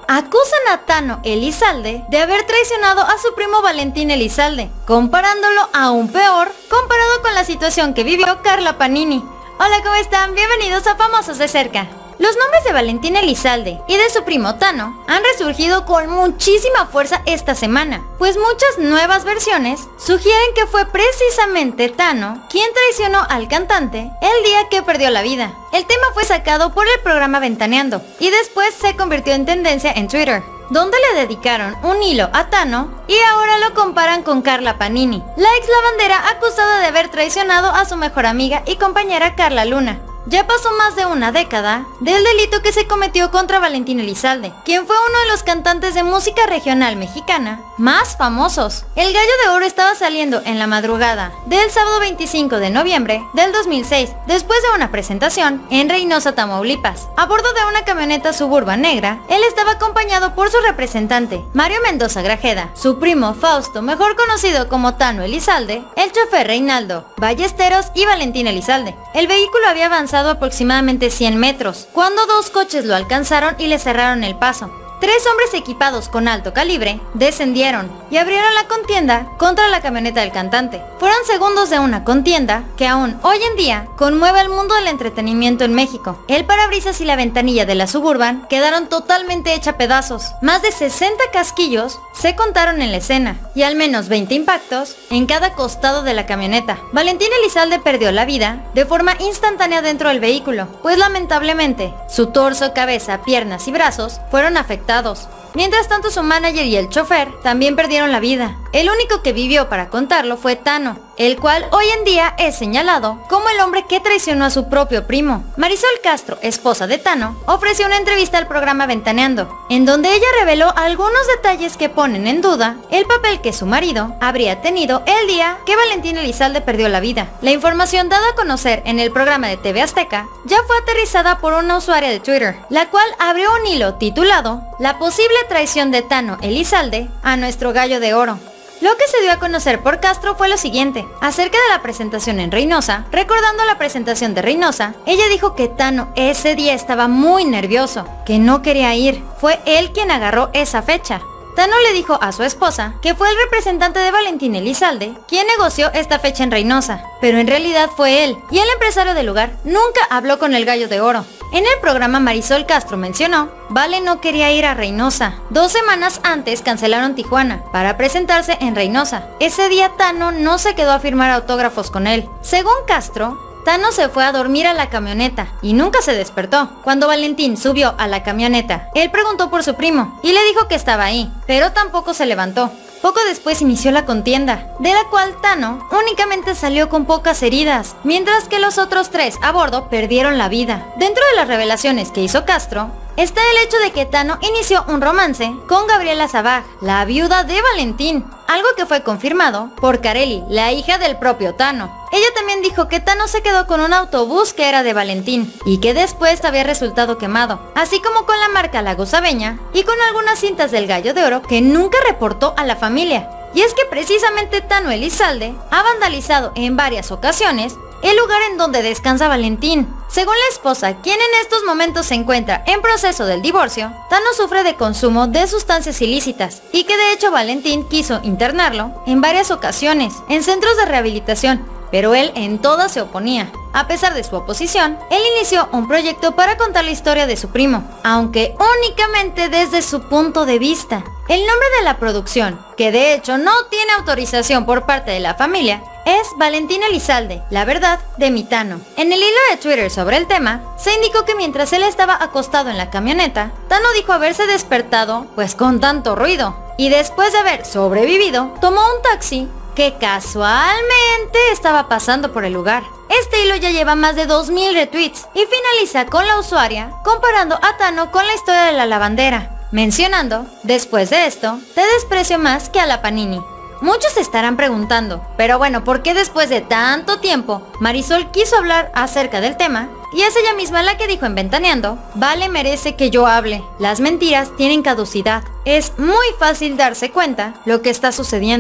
acusan a Tano Elizalde de haber traicionado a su primo Valentín Elizalde, comparándolo aún peor comparado con la situación que vivió Carla Panini. Hola, ¿cómo están? Bienvenidos a Famosos de Cerca. Los nombres de Valentín Elizalde y de su primo Tano han resurgido con muchísima fuerza esta semana, pues muchas nuevas versiones sugieren que fue precisamente Tano quien traicionó al cantante el día que perdió la vida. El tema fue sacado por el programa Ventaneando y después se convirtió en tendencia en Twitter, donde le dedicaron un hilo a Tano y ahora lo comparan con Carla Panini, la ex lavandera acusada de haber traicionado a su mejor amiga y compañera Carla Luna. Ya pasó más de una década del delito que se cometió contra Valentín Elizalde, quien fue uno de los cantantes de música regional mexicana más famosos. El Gallo de Oro estaba saliendo en la madrugada del sábado 25 de noviembre del 2006, después de una presentación en Reynosa, Tamaulipas. A bordo de una camioneta suburban negra, él estaba acompañado por su representante, Mario Mendoza Grajeda, su primo Fausto, mejor conocido como Tano Elizalde, el chofer Reinaldo Ballesteros y Valentín Elizalde. El vehículo había avanzado aproximadamente 100 metros, cuando dos coches lo alcanzaron y le cerraron el paso. Tres hombres equipados con alto calibre descendieron y abrieron la contienda contra la camioneta del cantante. Fueron segundos de una contienda que aún hoy en día conmueve al mundo del entretenimiento en México. El parabrisas y la ventanilla de la Suburban quedaron totalmente hecha pedazos. Más de 60 casquillos se contaron en la escena y al menos 20 impactos en cada costado de la camioneta. Valentín Elizalde perdió la vida de forma instantánea dentro del vehículo, pues lamentablemente su torso, cabeza, piernas y brazos fueron afectados. Mientras tanto, su manager y el chofer también perdieron la vida. El único que vivió para contarlo fue Tano, el cual hoy en día es señalado como el hombre que traicionó a su propio primo. Marisol Castro, esposa de Tano, ofreció una entrevista al programa Ventaneando, en donde ella reveló algunos detalles que ponen en duda el papel que su marido habría tenido el día que Valentín Elizalde perdió la vida. La información dada a conocer en el programa de TV Azteca ya fue aterrizada por una usuaria de Twitter, la cual abrió un hilo titulado "La posible traición de Tano Elizalde a nuestro Gallo de Oro". Lo que se dio a conocer por Castro fue lo siguiente. Acerca de la presentación en Reynosa, recordando la presentación de Reynosa, ella dijo que Tano ese día estaba muy nervioso, que no quería ir. Fue él quien agarró esa fecha. Tano le dijo a su esposa que fue el representante de Valentín Elizalde quien negoció esta fecha en Reynosa, pero en realidad fue él, y el empresario del lugar nunca habló con el Gallo de Oro. En el programa Marisol Castro mencionó, Vale no quería ir a Reynosa. 2 semanas antes cancelaron Tijuana para presentarse en Reynosa. Ese día Tano no se quedó a firmar autógrafos con él. Según Castro, Tano se fue a dormir a la camioneta y nunca se despertó. Cuando Valentín subió a la camioneta, él preguntó por su primo y le dijo que estaba ahí, pero tampoco se levantó. Poco después inició la contienda, de la cual Tano únicamente salió con pocas heridas, mientras que los otros 3 a bordo perdieron la vida. Dentro de las revelaciones que hizo Castro, está el hecho de que Tano inició un romance con Gabriela Sabaj, la viuda de Valentín, algo que fue confirmado por Kareli, la hija del propio Tano. Ella también dijo que Tano se quedó con un autobús que era de Valentín y que después había resultado quemado, así como con la marca La Gozaveña y con algunas cintas del Gallo de Oro que nunca reportó a la familia. Y es que precisamente Tano Elizalde ha vandalizado en varias ocasiones el lugar en donde descansa Valentín. Según la esposa, quien en estos momentos se encuentra en proceso del divorcio, Tano sufre de consumo de sustancias ilícitas y que de hecho Valentín quiso internarlo en varias ocasiones en centros de rehabilitación, pero él en todas se oponía. A pesar de su oposición, él inició un proyecto para contar la historia de su primo, aunque únicamente desde su punto de vista. El nombre de la producción, que de hecho no tiene autorización por parte de la familia, es Valentín Elizalde, la verdad de mi Tano. En el hilo de Twitter sobre el tema, se indicó que mientras él estaba acostado en la camioneta, Tano dijo haberse despertado pues con tanto ruido, y después de haber sobrevivido, tomó un taxi que casualmente estaba pasando por el lugar. Este hilo ya lleva más de 2000 retweets y finaliza con la usuaria comparando a Tano con la historia de la lavandera, mencionando, después de esto, te desprecio más que a la Panini. Muchos se estarán preguntando, pero bueno, ¿por qué después de tanto tiempo Marisol quiso hablar acerca del tema? Y es ella misma la que dijo en Ventaneando, Vale merece que yo hable, las mentiras tienen caducidad, es muy fácil darse cuenta lo que está sucediendo.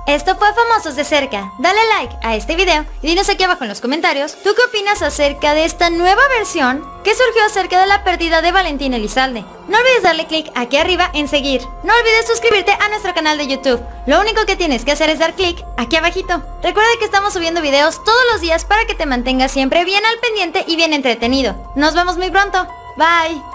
Esto fue Famosos de Cerca. Dale like a este video y dinos aquí abajo en los comentarios, ¿tú qué opinas acerca de esta nueva versión que surgió acerca de la pérdida de Valentín Elizalde? No olvides darle click aquí arriba en seguir. No olvides suscribirte a nuestro canal de YouTube. Lo único que tienes que hacer es dar click aquí abajito. Recuerda que estamos subiendo videos todos los días para que te mantengas siempre bien al pendiente y bien entretenido. Nos vemos muy pronto. Bye.